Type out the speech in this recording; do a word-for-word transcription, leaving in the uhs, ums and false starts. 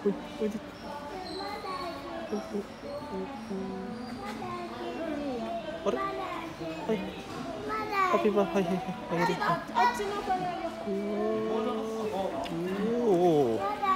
おいおいで。おおおおあれはいハッピーバーはいはいはいあげる。 あっちの子ね。